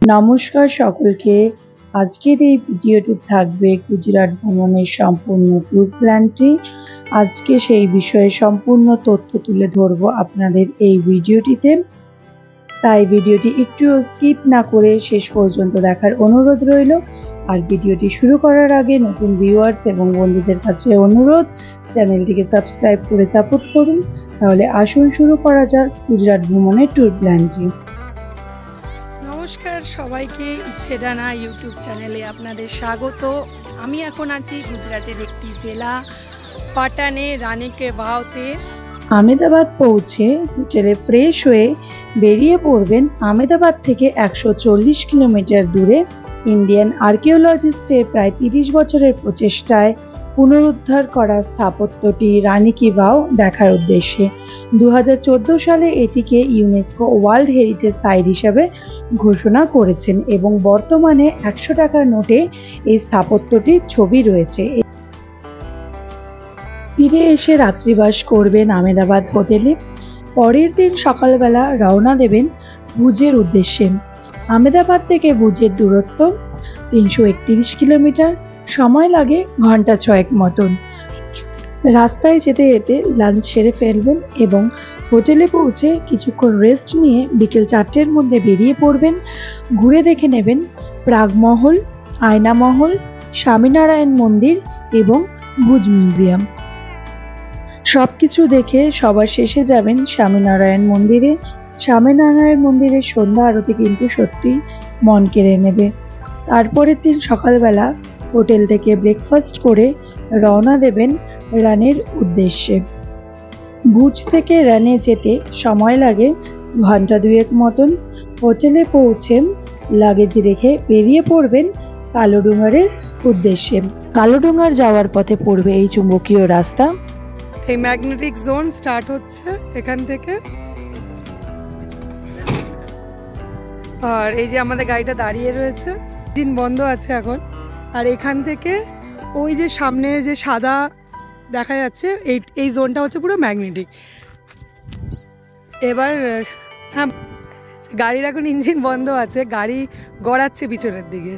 নমস্কার সকলকে। আজকের এই ভিডিওটি থাকবে গুজরাট ভ্রমণের সম্পূর্ণ ট্যুর প্ল্যানটি। আজকে সেই বিষয়ে সম্পূর্ণ তথ্য তুলে ধরব আপনাদের এই ভিডিওটিতে, তাই ভিডিওটি একটুও স্কিপ না করে শেষ পর্যন্ত দেখার অনুরোধ রইল। আর ভিডিওটি শুরু করার আগে নতুন ভিউয়ার্স এবং বন্ধুদের কাছে অনুরোধ, চ্যানেলটিকে সাবস্ক্রাইব করে সাপোর্ট করুন। তাহলে আসুন শুরু করা যাক গুজরাট ভ্রমণের ট্যুর প্ল্যানটি। নমস্কার সবাইকে, ইচ্ছে ডানা ইউটিউব চ্যানেলে আপনাদের স্বাগত। আমি এখন আছি গুজরাটের একটি জেলা পাটানে, রানী কে ভাওতে। আহমেদাবাদ পৌঁছে হোটেলে ফ্রেশ হয়ে বেরিয়ে পড়বেন আহমেদাবাদ থেকে 140 কিলোমিটার দূরে ইন্ডিয়ান আর্কিওলজিস্টের প্রায় 30 বছরের প্রচেষ্টায় পুনরুদ্ধার করা স্থাপত্যটি রানী কি ভাও দেখার উদ্দেশ্যে 2014 সালে এটিকে ইউনেস্কো ওয়ার্ল্ড হেরিটেজ সাইট হিসাবে ঘোষণা করেছেন এবং বর্তমানে 100 টাকার নোটে এই স্থাপত্যটির ছবি রয়েছে। ফিরে এসে রাত্রিবাস করবেন আহমেদাবাদ হোটেলে। পরের দিন সকালবেলা রওনা দেবেন ভুজের উদ্দেশ্যে। আহমেদাবাদ থেকে ভুজের দূরত্ব 331 কিলোমিটার, সময় লাগে ঘন্টা 6 মতন। রাস্তায় যেতে যেতে লাঞ্চ সেরে ফেলবেন এবং হোটেলে পৌঁছে কিছুক্ষণ রেস্ট নিয়ে বিকেল 4টের মধ্যে বেরিয়ে পড়বেন। ঘুরে দেখে নেবেন প্রাগমহল, আয়নামহল, স্বামীনারায়ণ মন্দির এবং ভুজ মিউজিয়াম। সবকিছু দেখে সবার শেষে যাবেন স্বামীনারায়ণ মন্দিরে। স্বামীনারায়ণ মন্দিরের সন্ধ্যা আরতি কিন্তু সত্যি মন কেড়ে নেবে। তারপরের দিন সকালবেলা হোটেল থেকে ব্রেকফাস্ট করে রওনা দেবেন রানের উদ্দেশ্যে। ভুজ থেকে রানে যেতে সময় লাগে ঘন্টা 2 মতন। হোটেলে পৌঁছে লাগেজ রেখে বেরিয়ে পড়বেন কালোডুঙারের উদ্দেশ্যে। কালোডুঙার যাওয়ার পথে পড়বে এই চুম্বকীয় রাস্তা। এই ম্যাগনেটিক জোন স্টার্ট হচ্ছে এখান থেকে, আর এই যে আমাদের গাড়িটা দাঁড়িয়ে রয়েছে, দিন বন্ধ আছে এখন। আর এখান থেকে ওই যে সামনে যে সাদা দেখা যাচ্ছে এই জোনটা হচ্ছে পুরো ম্যাগনেটিক। এবার হ্যাঁ, গাড়ির এখন ইঞ্জিন বন্ধ আছে, গাড়ি গড়াচ্ছে পিছনের দিকে।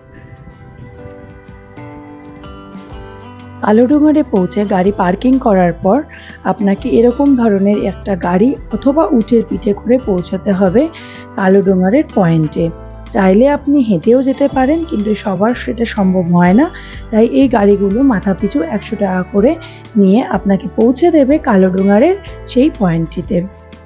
কালোডুঙারে পৌঁছে গাড়ি পার্কিং করার পর আপনাকে এরকম ধরনের একটা গাড়ি অথবা উটের পিঠে করে পৌঁছাতে হবে কালোডুঙারের পয়েন্টে। চাইলে আপনি হেঁটেও যেতে পারেন, কিন্তু সবার সেটা সম্ভব হয় না, তাই এই গাড়িগুলো মাথাপিছু 100 টাকা করে নিয়ে আপনাকে পৌঁছে দেবে কালোডুঙারের সেই পয়েন্টটিতে।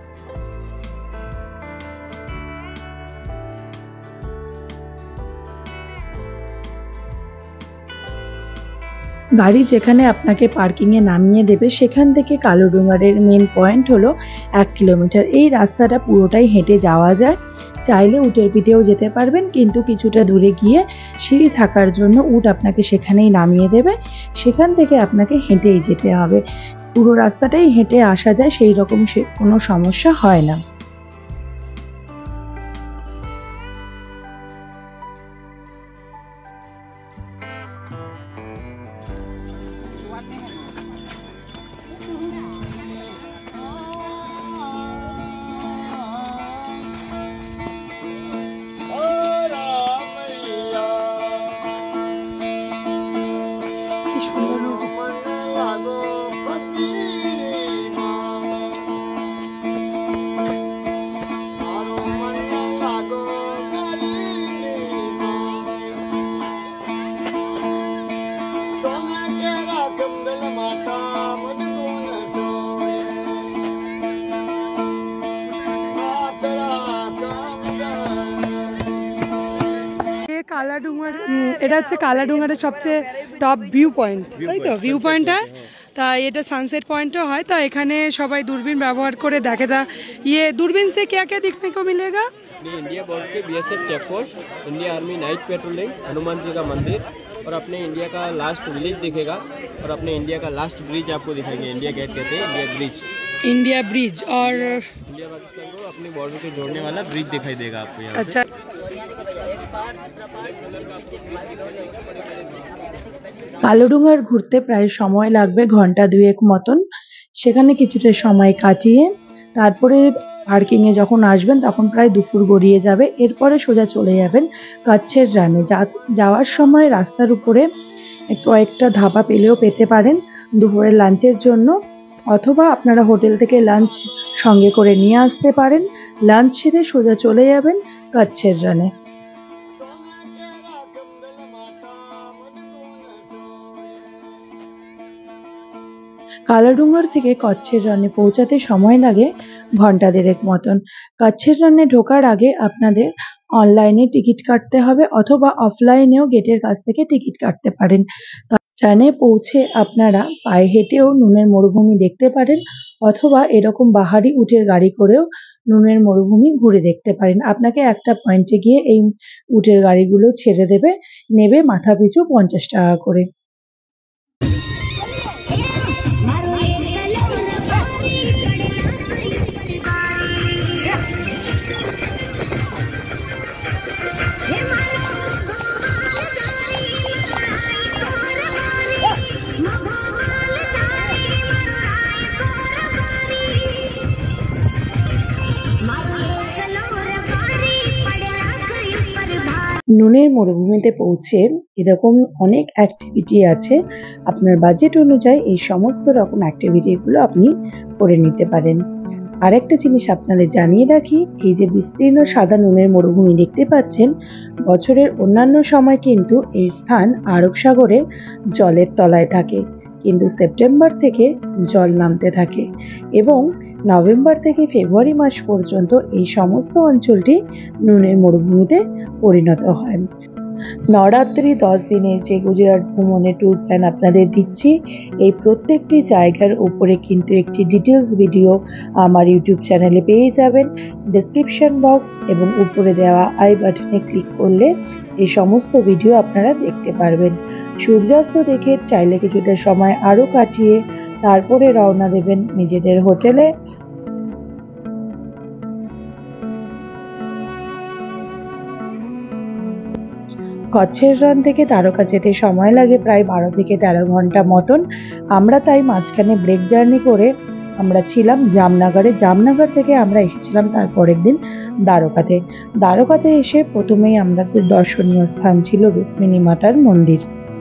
গাড়ি যেখানে আপনাকে পার্কিংয়ে নামিয়ে দেবে সেখান থেকে কালোডুঙারের মেন পয়েন্ট হলো 1 কিলোমিটার। এই রাস্তাটা পুরোটাই হেঁটে যাওয়া যায়, চাইলে উটের পিঠেও যেতে পারবেন, কিন্তু কিছুটা দূরে গিয়ে সিঁড়ি থাকার জন্য উট আপনাকে সেখানেই নামিয়ে দেবে। সেখান থেকে আপনাকে হেঁটেই যেতে হবে। পুরো রাস্তাটাই হেঁটে আসা যায়, সেই রকম কোনো সমস্যা হয় না। কালাডুঙার, এটা হচ্ছে কালাডুঙারের সবচেয়ে টপ ভিউ পয়েন্ট, তাই তো? ভিউ পয়েন্টটা তা এটা সানসেট পয়েন্টও হয়। তা এখানে সবাই দূরবীন ব্যবহার করে দেখে। তা दूरबीन से क्या क्या देखने को मिलेगा? इंडिया बॉर्डर के BSF check post, India army night patrolling, Hanuman ji का मंदिर और अपने इंडिया का लास्ट विलेज दिखेगा और अपने इंडिया का लास्ट ब्रिज आपको दिखाएंगे। इंडिया गेट कहते हैं, इंडिया ब्रिज। इंडिया ब्रिज और इंडिया पाकिस्तान को अपने बॉर्डर को जोड़ने वाला ब्रिज दिखाई देगा आपको यहाँ। अच्छा, কালোডুঙার ঘুরতে প্রায় সময় লাগবে ঘন্টা 2 মতন। সেখানে কিছুটা সময় কাটিয়ে তারপরে পার্কিংয়ে যখন আসবেন তখন প্রায় দুপুর গড়িয়ে যাবে। এরপরে সোজা চলে যাবেন কচ্ছের রানে। যাওয়ার সময় রাস্তার উপরে কয়েকটা ধাবা পেলেও পেতে পারেন দুপুরের লাঞ্চের জন্য, অথবা আপনারা হোটেল থেকে লাঞ্চ সঙ্গে করে নিয়ে আসতে পারেন। লাঞ্চ সেরে সোজা চলে যাবেন কচ্ছের রানে। কালাডুঙ্গর থেকে কচ্ছের রানে পৌঁছাতে সময় লাগে ঘন্টা দেড়েক মতন। কচ্ছের রানে ঢোকার আগে আপনাদের অনলাইনে টিকিট কাটতে হবে, অথবা অফলাইনেও গেটের কাছ থেকে টিকিট কাটতে পারেন। রানে পৌঁছে আপনারা পায়ে হেঁটেও নুনের মরুভূমি দেখতে পারেন, অথবা এরকম বাহারি উটের গাড়ি করেও নুনের মরুভূমি ঘুরে দেখতে পারেন। আপনাকে একটা পয়েন্টে গিয়ে এই উটের গাড়িগুলো ছেড়ে নেবে মাথা পিছু 50 টাকা করে। নুনের মরুভূমিতে পৌঁছে এরকম অনেক অ্যাক্টিভিটি আছে। আপনার বাজেট অনুযায়ী এই সমস্ত রকম অ্যাক্টিভিটিগুলো আপনি করে নিতে পারেন। আরেকটা জিনিস আপনাদের জানিয়ে রাখি, এই যে বিস্তীর্ণ সাদা নুনের মরুভূমি দেখতে পাচ্ছেন, বছরের অন্যান্য সময় কিন্তু এই স্থান আরব সাগরের জলের তলায় থাকে, কিন্তু সেপ্টেম্বর থেকে জল নামতে থাকে এবং নভেম্বর থেকে ফেব্রুয়ারি মাস পর্যন্ত এই সমস্ত অঞ্চলটি নুনের মরুভূমিতে পরিণত হয়। নবরাত্রি 10 দিনের যে গুজরাট ভ্রমণের ট্যুর প্ল্যান আপনাদের দিচ্ছি, এই প্রত্যেকটি জায়গার উপরে কিন্তু একটি ডিটেলস ভিডিও আমার ইউটিউব চ্যানেলে পেয়ে যাবেন। ডেসক্রিপশন বক্স এবং উপরে দেওয়া আই বাটনে ক্লিক করলে এই সমস্ত ভিডিও আপনারা দেখতে পারবেন। সূর্যাস্ত দেখে চাইলে কিছুটা সময় আরও কাটিয়ে তারপরে রওনা দেবেন নিজেদের হোটেলে। কচ্ছের রান থেকে দ্বারকা যেতে সময় লাগে প্রায় 12 থেকে 13 ঘন্টা মতন। আমরা তাই মাঝখানে ব্রেক জার্নি করে আমরা ছিলাম জামনগরে। জামনগর থেকে আমরা এসেছিলাম তার পরের দিন দ্বারকাতে এসে প্রথমেই আমাদের দর্শনীয় স্থান ছিল রুক্মিণী মাতার মন্দির।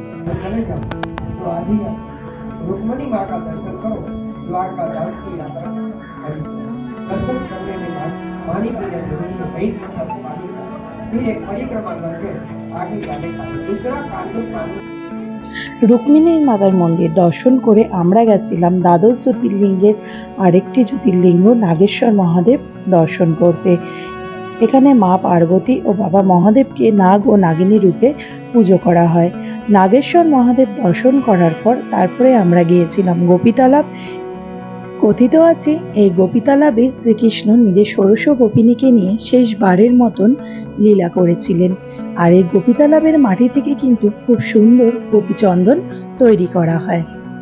रुक्मणी माँ का दर्शन करो, द्वारका दास की यात्रा करी। दर्शन करने के बाद पानी पीने जमीन में बैठ कर सब पानी का फिर एक परिक्रमा करके आगे जाने का दूसरा कांड। রুক্মিণী মাতার মন্দির দর্শন করে আমরা গেছিলাম দ্বাদশ জ্যোতির্লিঙ্গের আরেকটি জ্যোতির্লিঙ্গ নাগেশ্বর মহাদেব দর্শন করতে। এখানে মা পার্বতী ও বাবা মহাদেবকে নাগ ও নাগিনী রূপে পুজো করা হয়। নাগেশ্বর মহাদেব দর্শন করার পর তারপরে আমরা গিয়েছিলাম গোপীতালাব। কথিত আছে এই গোপীতালাবে শ্রীকৃষ্ণ নিজের ষোড়শ গোপিনীকে নিয়ে শেষবারের মতন লীলা করেছিলেন। আর এই গোপীতালাবের মাটি থেকে কিন্তু খুব সুন্দর গোপীচন্দন তৈরি করা হয়।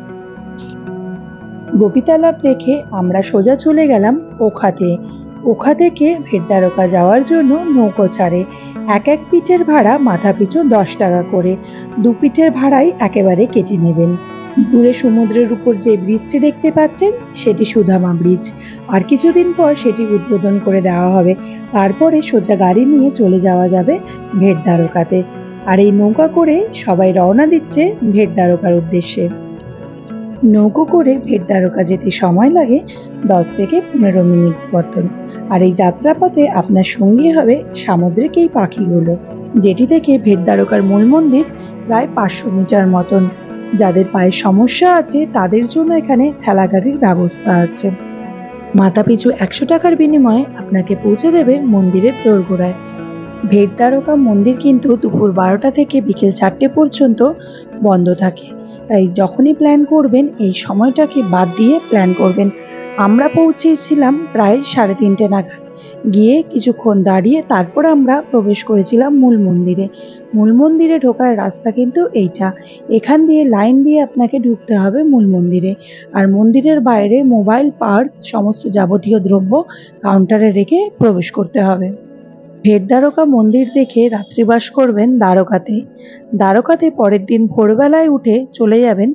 গোপীতালাব দেখে আমরা সোজা চলে গেলাম ওখাতে। ওখা থেকে ভেটদ্বারকা যাওয়ার জন্য নৌকো ছাড়ে। এক পিঠের ভাড়া মাথা পিছু 10 টাকা করে। 2 পিঠের ভাড়াই একেবারে কেটে নেবেন। দূরে সমুদ্রের উপর যে ব্রিজটি দেখতে পাচ্ছেন সেটি সুধামা ব্রিজ। আর কিছুদিন পর সেটি উদ্বোধন করে দেওয়া হবে। তারপরে সোজা গাড়ি নিয়ে চলে যাওয়া যাবে ভেটদ্বারকাতে। আর এই নৌকা করে সবাই রওনা দিচ্ছে ভেটদ্বারকার উদ্দেশ্যে। নৌকো করে ভেটদ্বারকা যেতে সময় লাগে 10 থেকে 15 মিনিট মতন। আর এই যাত্রাপথে আপনার সঙ্গী হবে সামুদ্রিক এই পাখিগুলো, যেটি থেকে ভেটদ্বারকার মূল মন্দির প্রায় 500 মিটার মতন। যাদের পায়ের সমস্যা আছে তাদের জন্য এখানে ঠেলা গাড়ির ব্যবস্থা আছে। মাথাপিছু 100 টাকার বিনিময়ে আপনাকে পৌঁছে দেবে মন্দিরের দোরগোড়ায়। ভেটদ্বারকা মন্দির কিন্তু দুপুর 12টা থেকে বিকেল 4টে পর্যন্ত বন্ধ থাকে, তাই যখনই প্ল্যান করবেন এই সময়টাকে বাদ দিয়ে প্ল্যান করবেন। আমরা পৌঁছেছিলাম প্রায় 3:30 নাগাদ। গিয়ে কিছুক্ষণ দাঁড়িয়ে তারপর আমরা প্রবেশ করেছিলাম মূল মন্দিরে। মূল মন্দিরে ঢোকার রাস্তা কিন্তু এইটা। এখান দিয়ে লাইন দিয়ে আপনাকে ঢুকতে হবে মূল মন্দিরে। আর মন্দিরের বাইরে মোবাইল, পার্স, সমস্ত যাবতীয় দ্রব্য কাউন্টারে রেখে প্রবেশ করতে হবে। ভেটদ্বারকা মন্দির দেখে রাত্রিবাস করবেন দ্বারকাতে। দ্বারকাতে পরের দিন ভোরবেলায় উঠে চলে যাবেন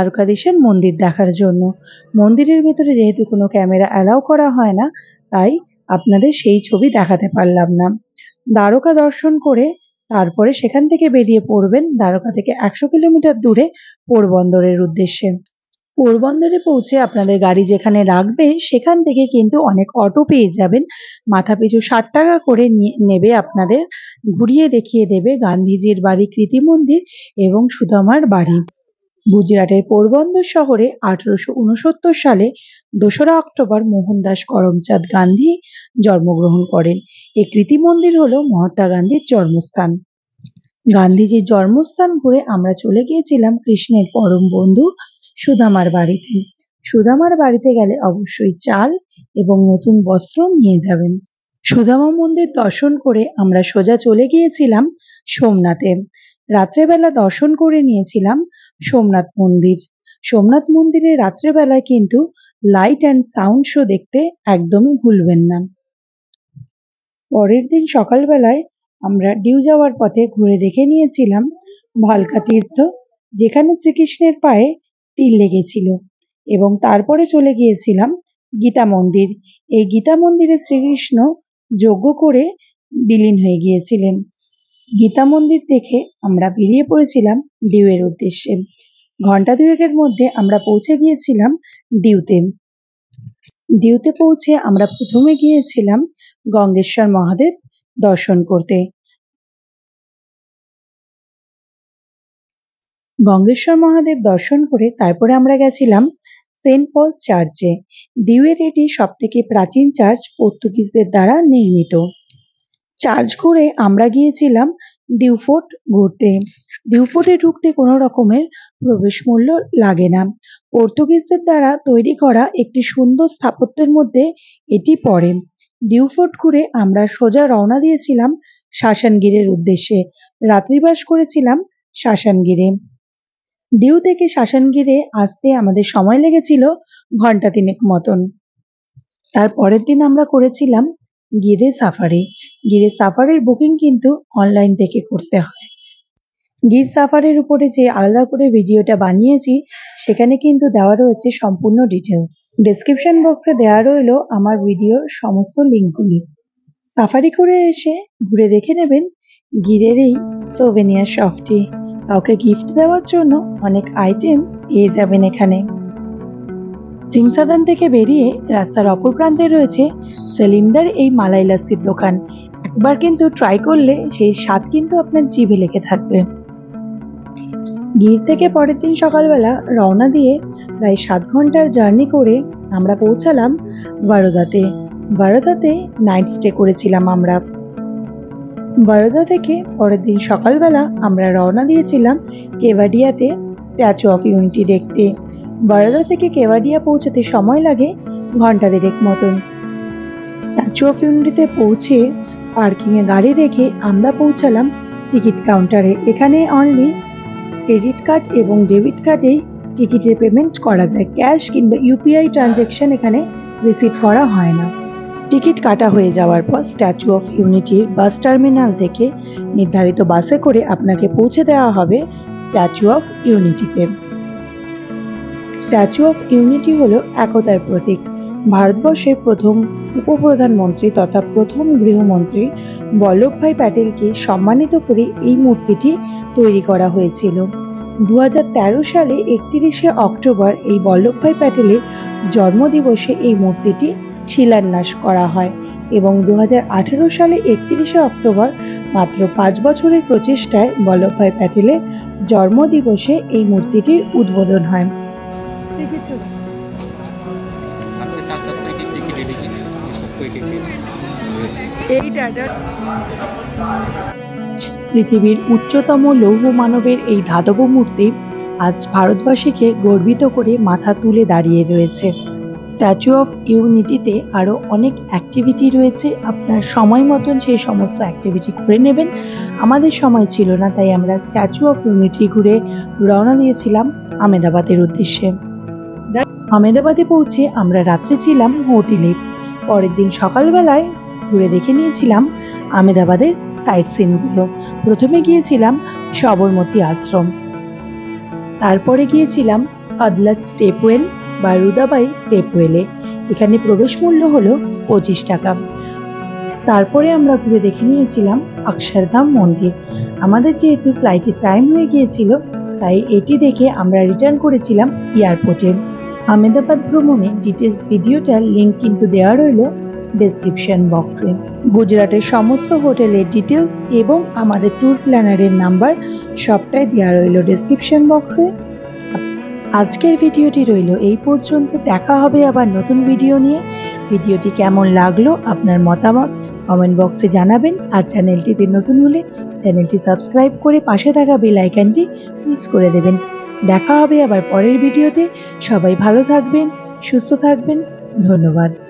দ্বারকাধীশের মন্দির দেখার জন্য। মন্দিরের ভেতরে যেহেতু কোনো ক্যামেরা অ্যালাউ করা হয় না, তাই আপনাদের সেই ছবি দেখাতে পারলাম না। দ্বারকা দর্শন করে তারপরে সেখান থেকে বেরিয়ে পড়বেন দ্বারকা থেকে 100 কিলোমিটার দূরে পোরবন্দরের উদ্দেশ্যে। পোরবন্দরে পৌঁছে আপনাদের গাড়ি যেখানে রাখবে সেখান থেকে কিন্তু অনেক অটো পেয়ে যাবেন। মাথাপিছু 60 টাকা করে নেবে আপনাদের, ঘুরিয়ে দেখিয়ে দেবে গান্ধীজির বাড়ি কৃতি মন্দির এবং সুদামার বাড়ি। গুজরাটের পোরবন্দর শহরে 1869 সালে 2রা অক্টোবর মোহনদাস করমচাঁদ গান্ধী জন্মগ্রহণ করেন। এই কৃতি মন্দির হলো মহাত্মা গান্ধীর জন্মস্থান। গান্ধীজির জন্মস্থান ঘুরে আমরা চলে গিয়েছিলাম কৃষ্ণের পরম বন্ধু সুদামার বাড়িতে। সুদামার বাড়িতে গেলে অবশ্যই চাল এবং নতুন বস্ত্র নিয়ে যাবেন। সুদামা মন্দির দর্শন করে আমরা সোজা চলে গিয়েছিলাম সোমনাথে। রাত্রেবেলা দর্শন করে নিয়েছিলাম সোমনাথ মন্দির। সোমনাথ মন্দিরে রাত্রেবেলায় কিন্তু লাইট অ্যান্ড সাউন্ড শো দেখতে একদমই ভুলবেন না। পরের দিন সকালবেলায় আমরা ডিউ যাওয়ার পথে ঘুরে দেখে নিয়েছিলাম ভালকা তীর্থ, যেখানে শ্রীকৃষ্ণের পায়ে তিল লেগেছিল, এবং তারপরে চলে গিয়েছিলাম গীতা মন্দির। এই গীতা মন্দিরে শ্রীকৃষ্ণ যজ্ঞ করে বিলীন হয়ে গিয়েছিলেন। গীতা মন্দির দেখে আমরা বেরিয়ে পড়েছিলাম ডিউয়ের উদ্দেশ্যে। ঘন্টা দুয়েকের মধ্যে আমরা পৌঁছে গিয়েছিলাম ডিউতে। ডিউতে পৌঁছে আমরা প্রথমে গিয়েছিলাম গঙ্গেশ্বর মহাদেব দর্শন করতে। গঙ্গেশ্বর মহাদেব দর্শন করে তারপরে আমরা গেছিলাম সেন্ট পলস চার্চে। ডিউয়ের এটি সবথেকে প্রাচীন চার্চ, পর্তুগিজদের দ্বারা নির্মিত। চার্চ ঘুরে আমরা গিয়েছিলাম ডিউ ফোর্ট ঘুরতে। ডিউ ফোর্টে ঢুকতে কোনো রকমের প্রবেশ মূল্য লাগে না। পর্তুগিজদের দ্বারা তৈরি করা একটি সুন্দর স্থাপত্যের মধ্যে এটি পড়ে। ডিউ ফোর্ট ঘুরে আমরা সোজা রওনা দিয়েছিলাম শাসানগিরের উদ্দেশ্যে। রাত্রিবাস করেছিলাম শাসানগিরে। ডিউ থেকে শাসানগিরে আসতে আমাদের সময় লেগেছিল ঘন্টা 3 মতন। তার পরের দিন আমরা করেছিলাম গিরে সাফারি। গিরে সাফারির বুকিং কিন্তু অনলাইন থেকে করতে হয়। গির সাফারির উপরে যে আলাদা করে ভিডিওটা বানিয়েছি সেখানে কিন্তু দেওয়া রয়েছে সম্পূর্ণ ডিটেলস। ডেসক্রিপশন বক্সে দেওয়া রইল আমার ভিডিওর সমস্ত লিঙ্কগুলি। সাফারি করে এসে ঘুরে দেখে নেবেন গিরের এই সোভেনিয়ার শপটি। কাউকে গিফট দেওয়ার জন্য অনেক আইটেম পেয়ে যাবেন এখানে। সিংসাদান থেকে বেরিয়ে রাস্তার অপর প্রান্তে রয়েছে সেলিমদার এই মালাই লাস্সির দোকান। একবার কিন্তু ট্রাই করলে সেই স্বাদ কিন্তু আপনার জিভে লেগে থাকবে। গির থেকে পরের দিন সকালবেলা রওনা দিয়ে প্রায় 7 ঘন্টার জার্নি করে আমরা পৌঁছালাম বরোদাতে। বরোদাতে নাইট স্টে করেছিলাম আমরা। বরোদা থেকে পরের দিন সকালবেলা আমরা রওনা দিয়েছিলাম কেভাডিয়াতে স্ট্যাচু অফ ইউনিটি দেখতে। বরোদা থেকে কেভাডিয়া পৌঁছাতে সময় লাগে ঘন্টা 1.5 মতন। স্ট্যাচু অফ ইউনিটিতে পৌঁছে পার্কিংয়ে গাড়ি রেখে আমরা পৌঁছালাম টিকিট কাউন্টারে। এখানে অনলি ক্রেডিট কার্ড এবং ডেবিট কার্ডেই টিকিটের পেমেন্ট করা যায়। ক্যাশ কিংবা ইউপিআই ট্রানজ্যাকশন এখানে রিসিভ করা হয় না। টিকিট কাটা হয়ে যাওয়ার পর স্ট্যাচু অফ ইউনিটির বাস টার্মিনাল থেকে নির্ধারিত বাসে করে আপনাকে পৌঁছে দেওয়া হবে স্ট্যাচু অফ ইউনিটিতে। স্ট্যাচু অফ ইউনিটি হলো একতার প্রতীক। ভারতবর্ষের প্রথম উপপ্রধানমন্ত্রী তথা প্রথম গৃহমন্ত্রী বল্লভভাই প্যাটেলকে সম্মানিত করে এই মূর্তিটি তৈরি করা হয়েছিল। 2013 সালে 31শে অক্টোবর এই বল্লভভাই প্যাটেলের জন্মদিবসে এই মূর্তিটি শিলান্যাস করা হয় এবং 2018 সালে 31শে অক্টোবর মাত্র 5 বছরের প্রচেষ্টায় বল্লভভাই প্যাটেলের জন্মদিবসে এই মূর্তিটির উদ্বোধন হয়। পৃথিবীর উচ্চতম লৌহ মানবের এই ধাতব মূর্তি আজ ভারতবাসীকে গর্বিত করে মাথা তুলে দাঁড়িয়ে রয়েছে। স্ট্যাচু অফ ইউনিটিতে আরও অনেক অ্যাক্টিভিটি রয়েছে, আপনার সময় মতন সেই সমস্ত অ্যাক্টিভিটি করে নেবেন। আমাদের সময় ছিল না, তাই আমরা স্ট্যাচু অফ ইউনিটি ঘুরে রওনা দিয়েছিলাম আহমেদাবাদের উদ্দেশ্যে। আহমেদাবাদে পৌঁছে আমরা রাত্রে ছিলাম হোটেলে। পরের দিন সকালবেলায় ঘুরে দেখে নিয়েছিলাম আহমেদাবাদের সাইট সিনগুলো। প্রথমে গিয়েছিলাম সবরমতী আশ্রম, তারপরে গিয়েছিলাম আদলাজ স্টেপওয়েল বা রুদাবাই স্টেপওয়েলে। এখানে প্রবেশ মূল্য হলো 25 টাকা। তারপরে আমরা ঘুরে দেখে নিয়েছিলাম অক্ষরধাম মন্দির। আমাদের যেহেতু ফ্লাইটের টাইম হয়ে গিয়েছিল, তাই এটি দেখে আমরা রিটার্ন করেছিলাম এয়ারপোর্টে। আহমেদাবাদ ভ্রমণের ডিটেলস ভিডিওটার লিঙ্ক কিন্তু দেওয়া রইল ডেসক্রিপশন বক্সে। গুজরাটের সমস্ত হোটেলের ডিটেলস এবং আমাদের ট্যুর প্ল্যানারের নাম্বার সবটাই দেওয়া রইল ডেসক্রিপশন বক্সে। আজকের ভিডিওটি রইল এই পর্যন্ত। দেখা হবে আবার নতুন ভিডিও নিয়ে। ভিডিওটি কেমন লাগলো আপনার মতামত কমেন্ট বক্সে জানাবেন। আর চ্যানেলটিতে নতুন হলে চ্যানেলটি সাবস্ক্রাইব করে পাশে থাকা বেল আইকনটি প্রেস করে দেবেন। দেখা হবে আবার পরের ভিডিওতে। সবাই ভালো থাকবেন, সুস্থ থাকবেন। ধন্যবাদ।